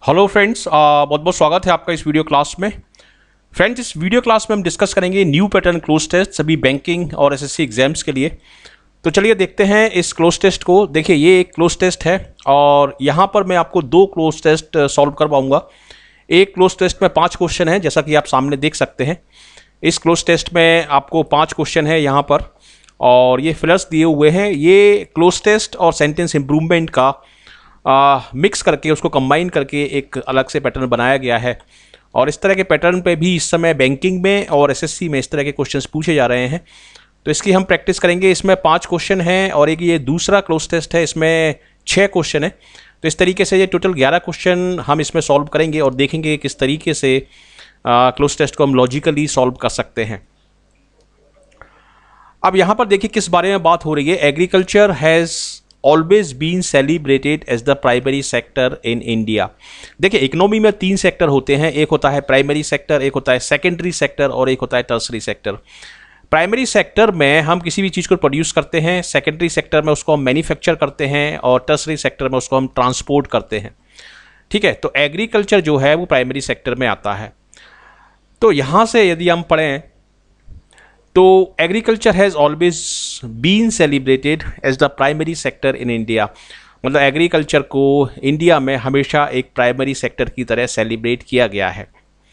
Hello friends, बहुत बहुत स्वागत है आपका इस वीडियो क्लास में। फ्रेंड्स, इस वीडियो क्लास में हम डिस्कस करेंगे न्यू पैटर्न क्लोज टेस्ट सभी बैंकिंग और एसएससी एग्जाम्स के लिए। तो चलिए देखते हैं इस क्लोज टेस्ट को। देखिए, ये एक क्लोज टेस्ट है और यहाँ पर मैं आपको दो क्लोज टेस्ट सॉल्व करवाऊंगा। एक क्लोज टेस्ट में 5 क्वेश्चन है, जैसा कि आप सामने देख सकते हैं। इस क्लोज टेस्ट में आपको 5 क्वेश्चन है यहाँ पर और ये फिलर्स दिए हुए हैं। ये क्लोज टेस्ट और सेंटेंस इम्प्रूवमेंट का मिक्स करके, उसको कंबाइन करके एक अलग से पैटर्न बनाया गया है। और इस तरह के पैटर्न पे भी इस समय बैंकिंग में और एसएससी में इस तरह के क्वेश्चंस पूछे जा रहे हैं। तो इसकी हम प्रैक्टिस करेंगे। इसमें 5 क्वेश्चन हैं और एक ये दूसरा क्लोज टेस्ट है, इसमें 6 क्वेश्चन है। तो इस तरीके से ये टोटल 11 क्वेश्चन हम इसमें सॉल्व करेंगे और देखेंगे किस तरीके से क्लोज टेस्ट को हम लॉजिकली सॉल्व कर सकते हैं। अब यहाँ पर देखिए किस बारे में बात हो रही है। Agriculture has always been celebrated as the primary sector in India. देखिए, इकोनॉमी में 3 सेक्टर होते हैं। एक होता है प्राइमरी सेक्टर, एक होता है सेकेंडरी सेक्टर और एक होता है टर्सरी सेक्टर। प्राइमरी सेक्टर में हम किसी भी चीज़ को प्रोड्यूस करते हैं, सेकेंडरी सेक्टर में उसको हम मैन्युफैक्चर करते हैं और टर्सरी सेक्टर में उसको हम ट्रांसपोर्ट करते हैं। ठीक है, तो एग्रीकल्चर जो है वो प्राइमरी सेक्टर में आता है। तो यहाँ से यदि हम पढ़ें तो agriculture has always been celebrated as the primary sector in India. मतलब एग्रीकल्चर को इंडिया में हमेशा एक प्राइमरी सेक्टर की तरह सेलिब्रेट किया गया है।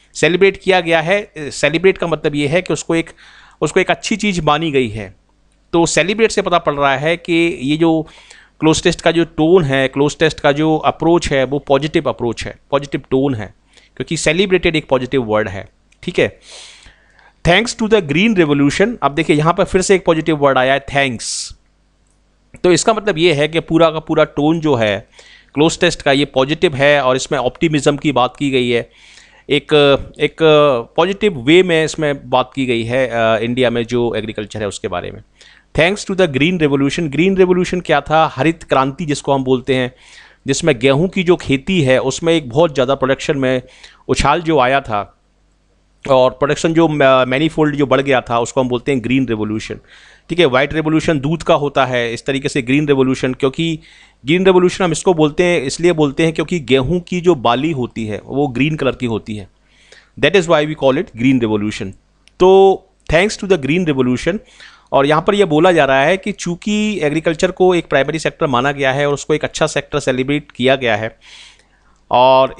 सेलिब्रेट का मतलब ये है कि उसको एक अच्छी चीज़ मानी गई है। तो सेलिब्रेट से पता पड़ रहा है कि ये जो क्लोज टेस्ट का जो टोन है, क्लोज टेस्ट का जो अप्रोच है, वो पॉजिटिव अप्रोच है, पॉजिटिव टोन है, क्योंकि सेलिब्रेटेड एक पॉजिटिव वर्ड है। ठीक है, thanks to the green revolution. अब देखिए यहाँ पर फिर से एक पॉजिटिव वर्ड आया है, थैंक्स। तो इसका मतलब ये है कि पूरा का पूरा टोन जो है क्लोज टेस्ट का ये पॉजिटिव है और इसमें ऑप्टिमिज्म की बात की गई है। एक पॉजिटिव वे में इसमें बात की गई है इंडिया में जो एग्रीकल्चर है उसके बारे में। Thanks to the green revolution. Green revolution क्या था? हरित क्रांति जिसको हम बोलते हैं, जिसमें गेहूँ की जो खेती है उसमें एक बहुत ज़्यादा प्रोडक्शन में उछाल जो आया था और प्रोडक्शन जो मैनीफोल्ड जो बढ़ गया था, उसको हम बोलते हैं ग्रीन रेवोल्यूशन। ठीक है, वाइट रेवोल्यूशन दूध का होता है, इस तरीके से ग्रीन रेवोल्यूशन। क्योंकि ग्रीन रेवोल्यूशन हम इसको बोलते हैं, इसलिए बोलते हैं क्योंकि गेहूं की जो बाली होती है वो ग्रीन कलर की होती है। That is why we call it green revolution. तो thanks to the green revolution. और यहाँ पर यह बोला जा रहा है कि चूंकि एग्रीकल्चर को एक प्राइमरी सेक्टर माना गया है और उसको एक अच्छा सेक्टर सेलिब्रेट किया गया है, और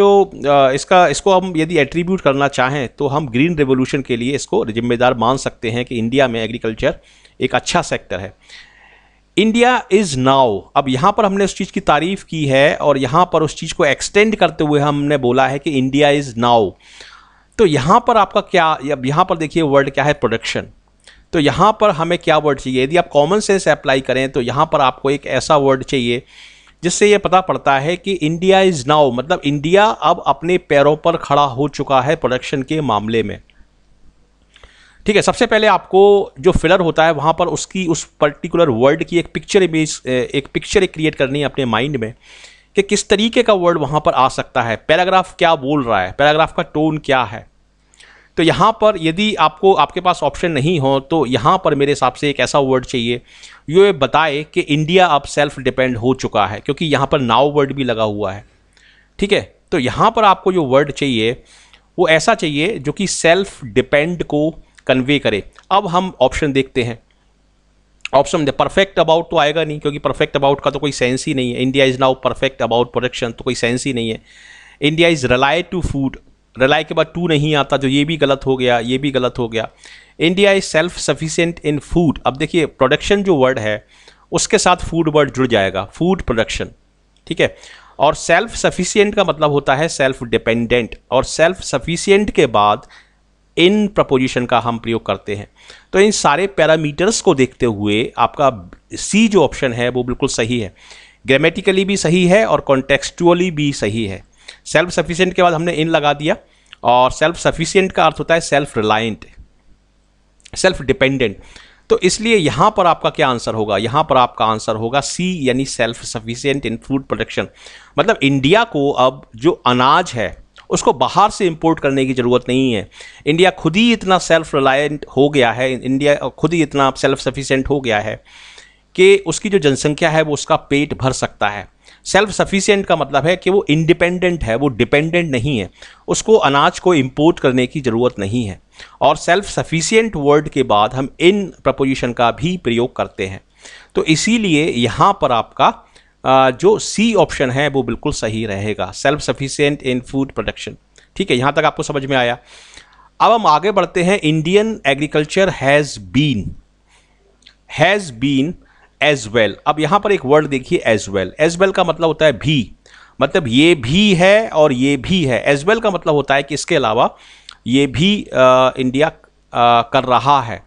इसको हम यदि एट्रीब्यूट करना चाहें तो हम ग्रीन रेवोल्यूशन के लिए इसको जिम्मेदार मान सकते हैं कि इंडिया में एग्रीकल्चर एक अच्छा सेक्टर है। India is now. अब यहाँ पर हमने उस चीज़ की तारीफ की है और यहाँ पर उस चीज़ को एक्सटेंड करते हुए हमने बोला है कि इंडिया इज़ नाउ। तो यहाँ पर आपका क्या, अब यहाँ पर देखिए वर्ड क्या है, प्रोडक्शन। तो यहाँ पर हमें क्या वर्ड चाहिए? यदि आप कॉमन सेंस अप्लाई करें तो यहाँ पर आपको एक ऐसा वर्ड चाहिए जिससे ये पता पड़ता है कि इंडिया इज़ नाउ, मतलब इंडिया अब अपने पैरों पर खड़ा हो चुका है प्रोडक्शन के मामले में। ठीक है, सबसे पहले आपको जो फिलर होता है वहाँ पर उसकी उस पर्टिकुलर वर्ड की एक पिक्चर क्रिएट करनी है अपने माइंड में कि किस तरीके का वर्ड वहाँ पर आ सकता है, पैराग्राफ क्या बोल रहा है, पैराग्राफ का टोन क्या है। तो यहाँ पर यदि आपके पास ऑप्शन नहीं हो तो यहाँ पर मेरे हिसाब से एक ऐसा वर्ड चाहिए जो ये बताए कि इंडिया अब सेल्फ डिपेंड हो चुका है, क्योंकि यहाँ पर नाउ वर्ड भी लगा हुआ है। ठीक है, तो यहाँ पर आपको जो वर्ड चाहिए वो ऐसा चाहिए जो कि सेल्फ डिपेंड को कन्वे करे। अब हम ऑप्शन देखते हैं। ऑप्शन दे, परफेक्ट अबाउट तो आएगा नहीं, क्योंकि परफेक्ट अबाउट का तो कोई सेंस ही नहीं है। India is now perfect about production, तो कोई सेंस ही नहीं है। India is rely to food, rely के बाद टू नहीं आता, जो ये भी गलत हो गया, ये भी गलत हो गया। India is self sufficient in food. अब देखिए प्रोडक्शन जो वर्ड है उसके साथ फूड वर्ड जुड़ जाएगा, फूड प्रोडक्शन। ठीक है, और सेल्फ सफिशिएंट का मतलब होता है सेल्फ डिपेंडेंट, और सेल्फ सफिशिएंट के बाद इन प्रपोजिशन का हम प्रयोग करते हैं। तो इन सारे पैरामीटर्स को देखते हुए आपका सी जो ऑप्शन है वो बिल्कुल सही है, ग्रामेटिकली भी सही है और कॉन्टेक्सचुअली भी सही है। सेल्फ सफिशिएंट के बाद हमने इन लगा दिया, और सेल्फ सफिशिएंट का अर्थ होता है सेल्फ रिलायंट, सेल्फ डिपेंडेंट। तो इसलिए यहां पर आपका क्या आंसर होगा? यहां पर आपका आंसर होगा सी, यानी self sufficient in food production. मतलब इंडिया को अब जो अनाज है उसको बाहर से इंपोर्ट करने की ज़रूरत नहीं है। इंडिया खुद ही इतना सेल्फ रिलायंट हो गया है, इंडिया खुद ही इतना सेल्फ सफिशिएंट हो गया है कि उसकी जो जनसंख्या है वो उसका पेट भर सकता है। सेल्फ सफिशिएंट का मतलब है कि वो इंडिपेंडेंट है, वो डिपेंडेंट नहीं है, उसको अनाज को इंपोर्ट करने की ज़रूरत नहीं है। और सेल्फ सफिशिएंट वर्ड के बाद हम इन प्रपोजिशन का भी प्रयोग करते हैं। तो इसीलिए यहाँ पर आपका जो सी ऑप्शन है वो बिल्कुल सही रहेगा, self sufficient in food production. ठीक है, यहाँ तक आपको समझ में आया। अब हम आगे बढ़ते हैं। Indian agriculture has been as well. अब यहाँ पर एक वर्ड देखिए, एज वेल। एज वेल का मतलब होता है भी, मतलब ये भी है और ये भी है। एज वेल का मतलब होता है कि इसके अलावा ये भी इंडिया कर रहा है।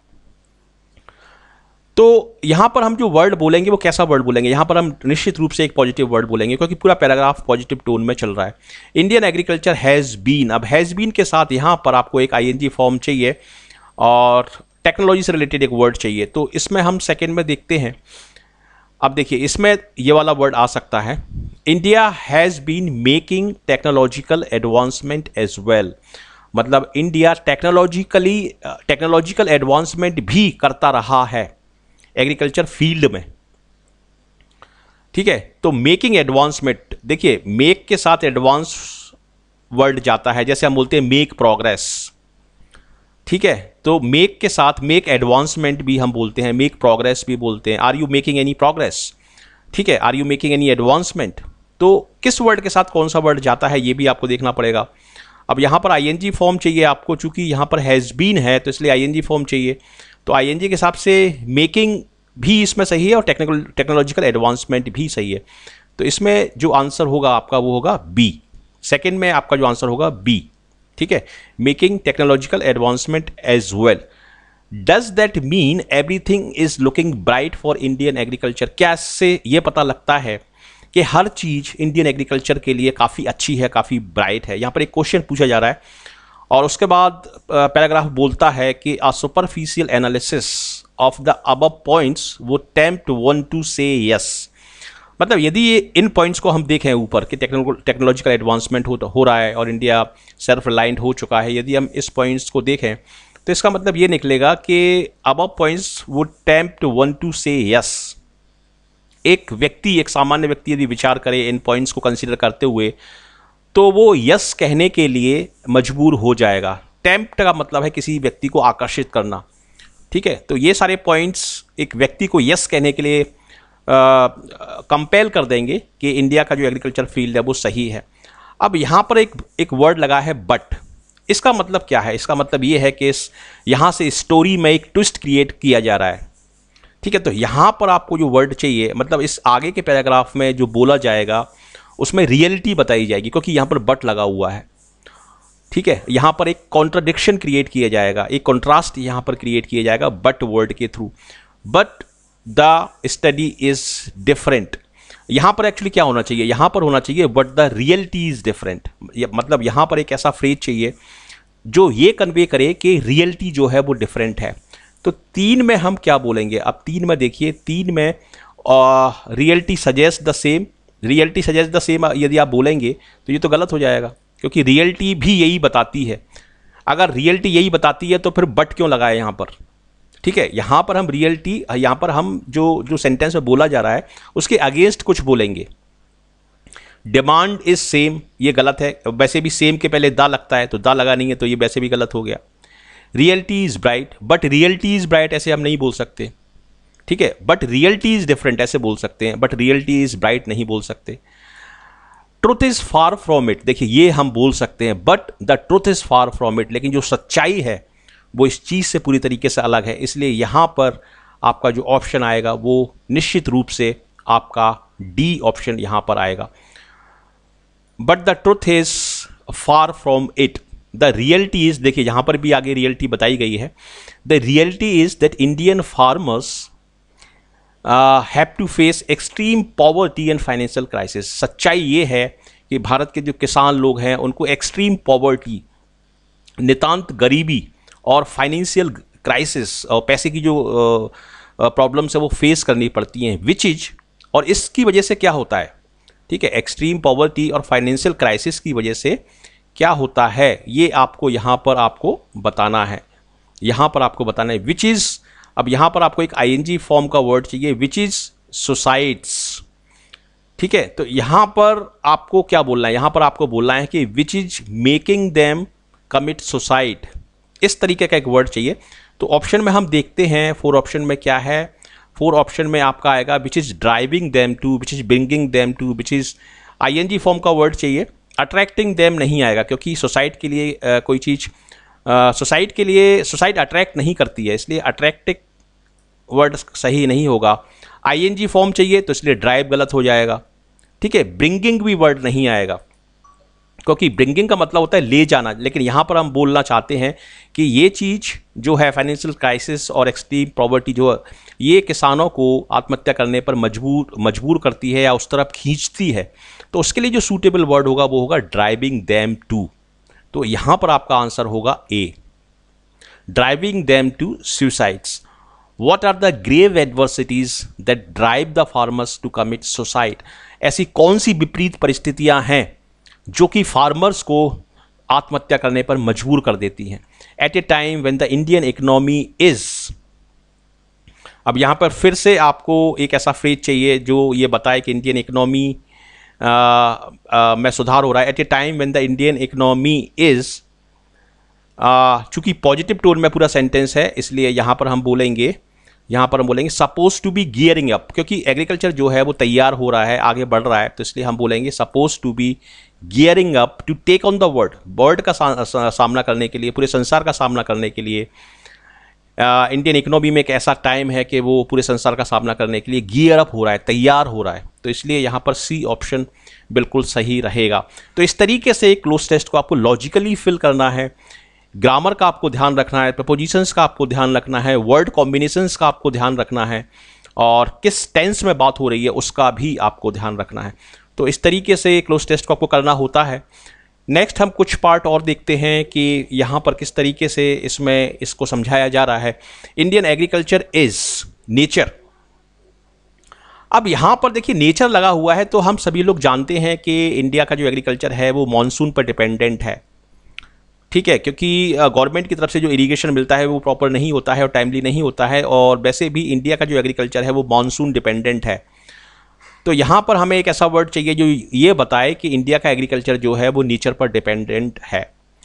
तो यहाँ पर हम जो वर्ड बोलेंगे वो कैसा वर्ड बोलेंगे? यहाँ पर हम निश्चित रूप से एक पॉजिटिव वर्ड बोलेंगे, क्योंकि पूरा पैराग्राफ पॉजिटिव टोन में चल रहा है। इंडियन एग्रीकल्चर हैज़ बीन, अब हैज़ बीन के साथ यहाँ पर आपको एक आईएनजी फॉर्म चाहिए और टेक्नोलॉजी से रिलेटेड एक वर्ड चाहिए। तो इसमें हम सेकेंड में देखते हैं। अब देखिए, इसमें ये वाला वर्ड आ सकता है, India has been making technological advancement as well. मतलब इंडिया टेक्नोलॉजिकल एडवांसमेंट भी करता रहा है एग्रीकल्चर फील्ड में। ठीक है, तो मेकिंग एडवांसमेंट, देखिए मेक के साथ एडवांस वर्ड जाता है, जैसे हम बोलते हैं मेक प्रोग्रेस। ठीक है, तो मेक के साथ मेक एडवांसमेंट भी हम बोलते हैं, मेक प्रोग्रेस भी बोलते हैं। Are you making any progress? ठीक है, are you making any advancement? तो किस वर्ड के साथ कौन सा वर्ड जाता है ये भी आपको देखना पड़ेगा। अब यहाँ पर आईएनजी फॉर्म चाहिए आपको, चूंकि यहाँ पर हैज़ बीन है तो इसलिए आईएनजी फॉर्म चाहिए। तो आईएनजी के हिसाब से मेकिंग भी इसमें सही है और टेक्नोलॉजिकल एडवांसमेंट भी सही है। तो इसमें जो आंसर होगा आपका वो होगा बी। सेकंड में आपका जो आंसर होगा बी। ठीक है, making technological advancement as well. Does that mean everything is looking bright for Indian agriculture? क्या इससे ये पता लगता है कि हर चीज़ इंडियन एग्रीकल्चर के लिए काफ़ी अच्छी है, काफ़ी ब्राइट है? यहाँ पर एक क्वेश्चन पूछा जा रहा है और उसके बाद पैराग्राफ बोलता है कि a superficial analysis of the above points would tempt one to say yes. मतलब यदि ये इन पॉइंट्स को हम देखें ऊपर कि टेक्नोलॉजिकल एडवांसमेंट हो रहा है और इंडिया सेल्फ रिलायंट हो चुका है, यदि हम इस पॉइंट्स को देखें तो इसका मतलब ये निकलेगा कि above points would tempt one to say yes. एक व्यक्ति, एक सामान्य व्यक्ति यदि विचार करे इन पॉइंट्स को कंसीडर करते हुए तो वो यस कहने के लिए मजबूर हो जाएगा। टेम्प्ट का मतलब है किसी व्यक्ति को आकर्षित करना। ठीक है, तो ये सारे पॉइंट्स एक व्यक्ति को यस कहने के लिए कंपेल कर देंगे कि इंडिया का जो एग्रीकल्चर फील्ड है वो सही है। अब यहाँ पर एक वर्ड लगा है बट। इसका मतलब क्या है? इसका मतलब ये है कि यहाँ से स्टोरी में एक ट्विस्ट क्रिएट किया जा रहा है। ठीक है, तो यहाँ पर आपको जो वर्ड चाहिए, मतलब इस आगे के पैराग्राफ में जो बोला जाएगा उसमें रियलिटी बताई जाएगी, क्योंकि यहाँ पर बट लगा हुआ है। ठीक है, यहाँ पर एक कॉन्ट्राडिक्शन क्रिएट किया जाएगा, एक कॉन्ट्रास्ट यहाँ पर क्रिएट किया जाएगा बट वर्ड के through. But the study is different. यहाँ पर एक्चुअली क्या होना चाहिए? यहाँ पर होना चाहिए but the reality is different. मतलब यहाँ पर एक ऐसा फ्रेज चाहिए जो ये कन्वे करे कि रियलिटी जो है वो डिफरेंट है। तो 3 में हम क्या बोलेंगे? अब 3 में देखिए, 3 में reality suggest the same. Reality suggest the same यदि आप बोलेंगे तो ये तो गलत हो जाएगा, क्योंकि रियलिटी भी यही बताती है। अगर रियलिटी यही बताती है तो फिर बट क्यों लगाए यहाँ पर? ठीक है, यहाँ पर हम रियलिटी, यहाँ पर हम जो सेंटेंस में बोला जा रहा है उसके अगेंस्ट कुछ बोलेंगे। डिमांड इज सेम, ये गलत है। वैसे भी सेम के पहले दा लगता है, तो दा लगा नहीं है तो ये वैसे भी गलत हो गया। Reality is bright, but reality is bright ऐसे हम नहीं बोल सकते। ठीक है, बट रियलिटी इज डिफरेंट ऐसे बोल सकते हैं, बट रियलिटी इज ब्राइट नहीं बोल सकते। Truth is far from it, देखिए ये हम बोल सकते हैं, but the truth is far from it, लेकिन जो सच्चाई है वो इस चीज़ से पूरी तरीके से अलग है। इसलिए यहाँ पर आपका जो ऑप्शन आएगा वो निश्चित रूप से आपका डी ऑप्शन यहाँ पर आएगा। But the truth is far from it, the reality is, देखिए यहाँ पर भी आगे रियलिटी बताई गई है। The reality is that Indian farmers have to face extreme poverty and financial crisis. सच्चाई ये है कि भारत के जो किसान लोग हैं उनको एक्सट्रीम पॉवर्टी, नितांत गरीबी और फाइनेंशियल क्राइसिस और पैसे की जो प्रॉब्लम्स है वो फेस करनी पड़ती हैं, विच इज, और इसकी वजह से क्या होता है? ठीक है, एक्सट्रीम पॉवर्टी और फाइनेंशियल क्राइसिस की वजह से क्या होता है ये आपको यहाँ पर आपको बताना है। यहाँ पर आपको बताना है विच इज़। अब यहाँ पर आपको एक आईएनजी फॉर्म का वर्ड चाहिए, विच इज़ सुसाइड्स। ठीक है, तो यहां पर आपको क्या बोलना है, यहां पर आपको बोलना है कि which is making them commit suicide, इस तरीके का एक वर्ड चाहिए। तो ऑप्शन में हम देखते हैं 4 ऑप्शन में क्या है। 4 ऑप्शन में आपका आएगा which is driving them to, which is bringing them to, which is ING form का वर्ड चाहिए। अट्रैक्टिंग देम नहीं आएगा क्योंकि सुसाइड के लिए कोई चीज़ सुसाइड के लिए सुसाइड अट्रैक्ट नहीं करती है, इसलिए अट्रैक्टिव वर्ड सही नहीं होगा। आईएनजी फॉर्म चाहिए तो इसलिए ड्राइव गलत हो जाएगा। ठीक है, ब्रिंगिंग भी वर्ड नहीं आएगा क्योंकि ब्रिंगिंग का मतलब होता है ले जाना, लेकिन यहाँ पर हम बोलना चाहते हैं कि ये चीज़ जो है फाइनेंशियल क्राइसिस और एक्सट्रीम पॉवर्टी जो ये किसानों को आत्महत्या करने पर मजबूर करती है या उस तरफ खींचती है, तो उसके लिए जो सूटेबल वर्ड होगा वो होगा ड्राइविंग देम टू। तो यहाँ पर आपका आंसर होगा A, driving them to suicides. What are the grave adversities that drive the farmers to commit suicide? ऐसी कौन सी विपरीत परिस्थितियां हैं जो कि फार्मर्स को आत्महत्या करने पर मजबूर कर देती हैं? At a time when the Indian economy is, अब यहां पर फिर से आपको एक ऐसा फ्रेज चाहिए जो ये बताए कि इंडियन इकोनॉमी में सुधार हो रहा है। At a time when the Indian economy is, चूंकि पॉजिटिव टोन में पूरा सेंटेंस है इसलिए यहां पर हम बोलेंगे suppose to be gearing up, क्योंकि एग्रीकल्चर जो है वो तैयार हो रहा है, आगे बढ़ रहा है, तो इसलिए हम बोलेंगे suppose to be gearing up to take on the world का सामना करने के लिए, पूरे संसार का सामना करने के लिए। इंडियन इकोनॉमी में एक ऐसा टाइम है कि वो पूरे संसार का सामना करने के लिए गियर अप हो रहा है, तैयार हो रहा है, तो इसलिए यहाँ पर सी ऑप्शन बिल्कुल सही रहेगा। तो इस तरीके से क्लोज टेस्ट को आपको लॉजिकली फिल करना है, ग्रामर का आपको ध्यान रखना है, प्रपोजिशंस का आपको ध्यान रखना है, वर्ड कॉम्बिनेशंस का आपको ध्यान रखना है, और किस टेंस में बात हो रही है उसका भी आपको ध्यान रखना है। तो इस तरीके से क्लोज टेस्ट को आपको करना होता है। नेक्स्ट हम कुछ पार्ट और देखते हैं कि यहाँ पर किस तरीके से इसको समझाया जा रहा है। Indian agriculture is nature. अब यहाँ पर देखिए नेचर लगा हुआ है, तो हम सभी लोग जानते हैं कि इंडिया का जो एग्रीकल्चर है वो मानसून पर डिपेंडेंट है। ठीक है, क्योंकि गवर्नमेंट की तरफ से जो इरिगेशन मिलता है वो प्रॉपर नहीं होता है और टाइमली नहीं होता है, और वैसे भी इंडिया का जो एग्रीकल्चर है वो मानसून डिपेंडेंट है। तो यहाँ पर हमें एक ऐसा वर्ड चाहिए जो ये बताए कि इंडिया का एग्रीकल्चर जो है वो नेचर पर डिपेंडेंट है।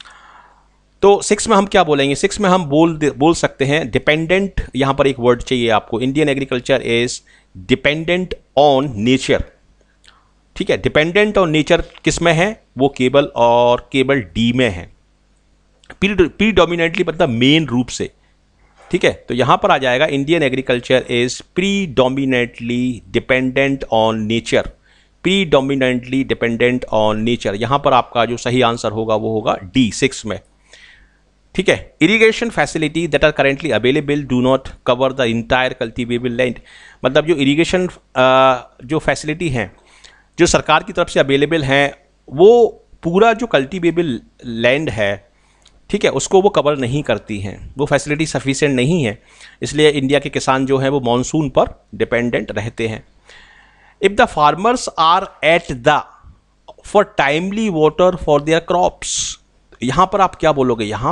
तो 6 में हम क्या बोलेंगे? 6 में हम बोल सकते हैं डिपेंडेंट। यहाँ पर एक वर्ड चाहिए आपको, Indian agriculture is dependent on nature. ठीक है, डिपेंडेंट ऑन नेचर किस में है? वो केवल डी में है, प्रीडोमिनेंटली मतलब मेन रूप से। ठीक है, तो यहां पर आ जाएगा Indian agriculture is predominantly dependent on nature, predominantly dependent on nature. यहां पर आपका जो सही आंसर होगा वो होगा डी, 6 में। ठीक है, irrigation facility that are currently available do not cover the entire cultivable land. मतलब जो इरिगेशन जो फैसिलिटी हैं जो सरकार की तरफ से अवेलेबल हैं वो पूरा जो कल्टिवेबल लैंड है, ठीक है, उसको वो कवर नहीं करती हैं, वो फैसिलिटी सफिशिएंट नहीं है, इसलिए इंडिया के किसान जो हैं वो मानसून पर डिपेंडेंट रहते हैं। If the farmers are at the for timely water for their crops, यहाँ पर आप क्या बोलोगे? यहाँ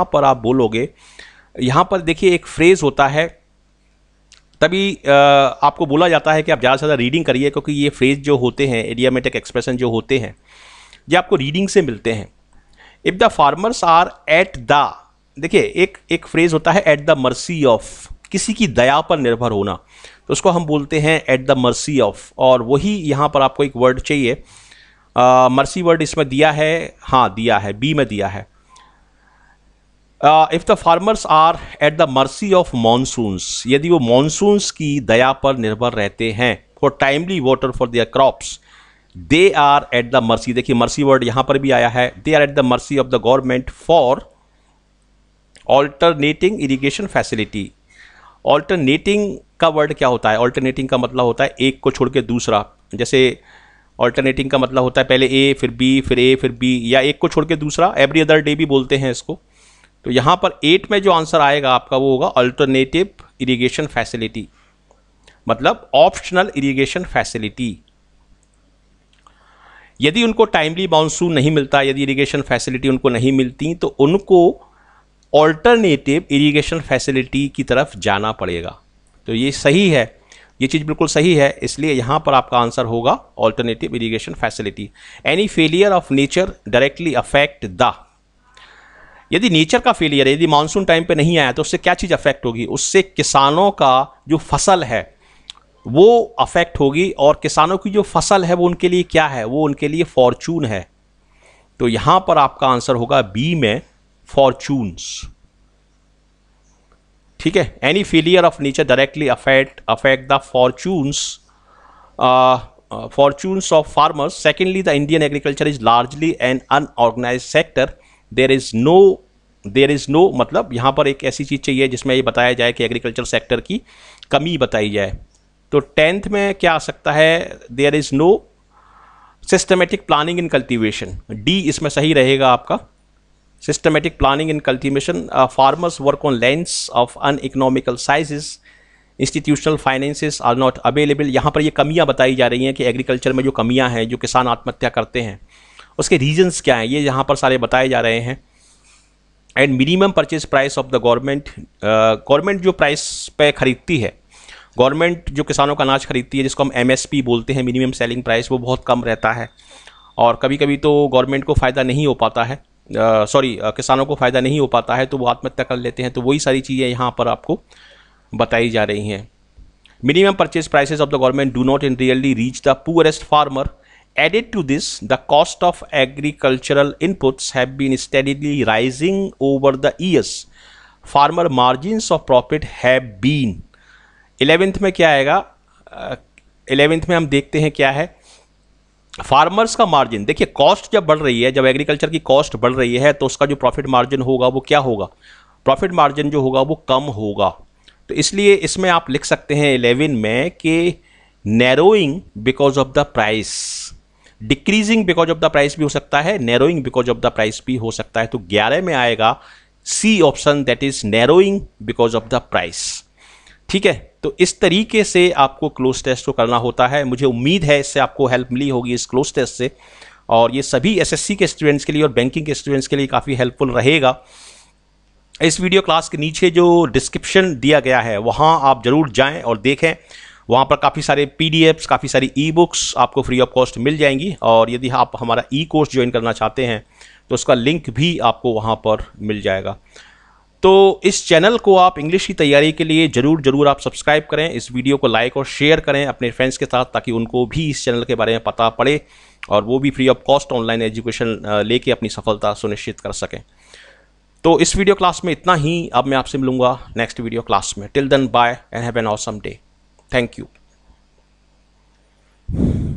पर देखिए एक फ्रेज होता है, तभी आपको बोला जाता है कि आप ज़्यादा से ज़्यादा रीडिंग करिए, क्योंकि ये फ्रेज जो होते हैं, इडियोमेटिक एक्सप्रेशन जो होते हैं, ये आपको रीडिंग से मिलते हैं। If the farmers are at the, देखिए एक फ्रेज होता है एट द मर्सी ऑफ, किसी की दया पर निर्भर होना, तो उसको हम बोलते हैं एट द मर्सी ऑफ। और वही यहाँ पर आपको एक वर्ड चाहिए, मर्सी वर्ड इसमें दिया है, हाँ दिया है, बी में दिया है। If the farmers are at the mercy of monsoons, यदि वो मानसून्स की दया पर निर्भर रहते हैं, for timely water for their crops, they are at the mercy, देखिए मर्सी वर्ड यहां पर भी आया है, they are at the mercy of the government for alternating irrigation facility. Alternating का वर्ड क्या होता है? ऑल्टरनेटिंग का मतलब होता है एक को छोड़ के दूसरा, जैसे ऑल्टरनेटिंग का मतलब होता है पहले ए फिर बी फिर ए फिर बी, या एक को छोड़ के दूसरा, एवरी अदर डे भी बोलते हैं इसको। तो यहां पर 8 में जो आंसर आएगा आपका वो होगा अल्टरनेटिव इरिगेशन फैसिलिटी, मतलब ऑप्शनल इरिगेशन फैसिलिटी। यदि उनको टाइमली मानसून नहीं मिलता, यदि इरिगेशन फैसिलिटी उनको नहीं मिलती, तो उनको ऑल्टरनेटिव इरिगेशन फैसिलिटी की तरफ जाना पड़ेगा। तो ये सही है। ये चीज़ बिल्कुल सही है, इसलिए यहाँ पर आपका आंसर होगा alternative irrigation facility. Any failure of nature directly affect the, यदि नेचर का फेलियर है, यदि मानसून टाइम पे नहीं आया तो उससे क्या चीज़ अफेक्ट होगी, उससे किसानों का जो फसल है वो अफेक्ट होगी, और किसानों की जो फसल है वो उनके लिए क्या है, वो उनके लिए फॉर्चून है। तो यहां पर आपका आंसर होगा बी में फॉर्चून्स। ठीक है, any failure of nature directly affect the fortunes of farmers. Secondly, the Indian agriculture is largely an unorganise sector. There is no मतलब यहां पर एक ऐसी चीज चाहिए जिसमें ये बताया जाए कि एग्रीकल्चर सेक्टर की कमी बताई जाए। तो 10th में क्या आ सकता है, there is no systematic planning in cultivation, D इसमें सही रहेगा आपका। Systematic planning in cultivation, farmers work on lands of uneconomical sizes, institutional finances are not available. यहाँ पर ये कमियाँ बताई जा रही हैं कि एग्रीकल्चर में जो कमियाँ हैं, जो किसान आत्महत्या करते हैं उसके रीजंस क्या हैं, ये यहाँ पर सारे बताए जा रहे हैं। And minimum purchase price of the government जो प्राइस पे खरीदती है, गवर्नमेंट जो किसानों का अनाज खरीदती है जिसको हम MSP बोलते हैं, मिनिमम सेलिंग प्राइस, वो बहुत कम रहता है, और कभी कभी तो गवर्नमेंट को फ़ायदा नहीं हो पाता है, किसानों को फ़ायदा नहीं हो पाता है तो वो आत्महत्या कर लेते हैं। तो वही सारी चीज़ें यहाँ पर आपको बताई जा रही हैं। Minimum purchase prices of the government do not in really reach the poorest farmer. Added to this, the cost of agricultural inputs have been steadily rising over the years. Farmer margins of profit have been. 11th में क्या आएगा, 11th में हम देखते हैं क्या है, farmers का मार्जिन। देखिए, कॉस्ट जब बढ़ रही है, जब एग्रीकल्चर की कॉस्ट बढ़ रही है तो उसका जो प्रॉफिट मार्जिन होगा वो क्या होगा, प्रॉफिट मार्जिन जो होगा वो कम होगा। तो इसलिए इसमें आप लिख सकते हैं 11 में कि narrowing because of the price, decreasing because of the price भी हो सकता है, narrowing because of the price भी हो सकता है। तो 11 में आएगा C option, that is narrowing because of the price. ठीक है, तो इस तरीके से आपको क्लोज टेस्ट को करना होता है। मुझे उम्मीद है इससे आपको हेल्प मिली होगी इस क्लोज टेस्ट से, और ये सभी SSC के स्टूडेंट्स के लिए और बैंकिंग के स्टूडेंट्स के लिए काफ़ी हेल्पफुल रहेगा। इस वीडियो क्लास के नीचे जो डिस्क्रिप्शन दिया गया है वहाँ आप ज़रूर जाएं और देखें, वहाँ पर काफ़ी सारे PDFs, काफ़ी सारी ई-बुक्स आपको फ्री ऑफ कॉस्ट मिल जाएंगी, और यदि आप हमारा कोर्स ज्वाइन करना चाहते हैं तो उसका लिंक भी आपको वहाँ पर मिल जाएगा। तो इस चैनल को आप इंग्लिश की तैयारी के लिए ज़रूर आप सब्सक्राइब करें, इस वीडियो को लाइक और शेयर करें अपने फ्रेंड्स के साथ, ताकि उनको भी इस चैनल के बारे में पता पड़े और वो भी free of cost online education लेके अपनी सफलता सुनिश्चित कर सकें। तो इस वीडियो क्लास में इतना ही, अब मैं आपसे मिलूंगा नेक्स्ट वीडियो क्लास में। Till then bye and have an awesome day. Thank you.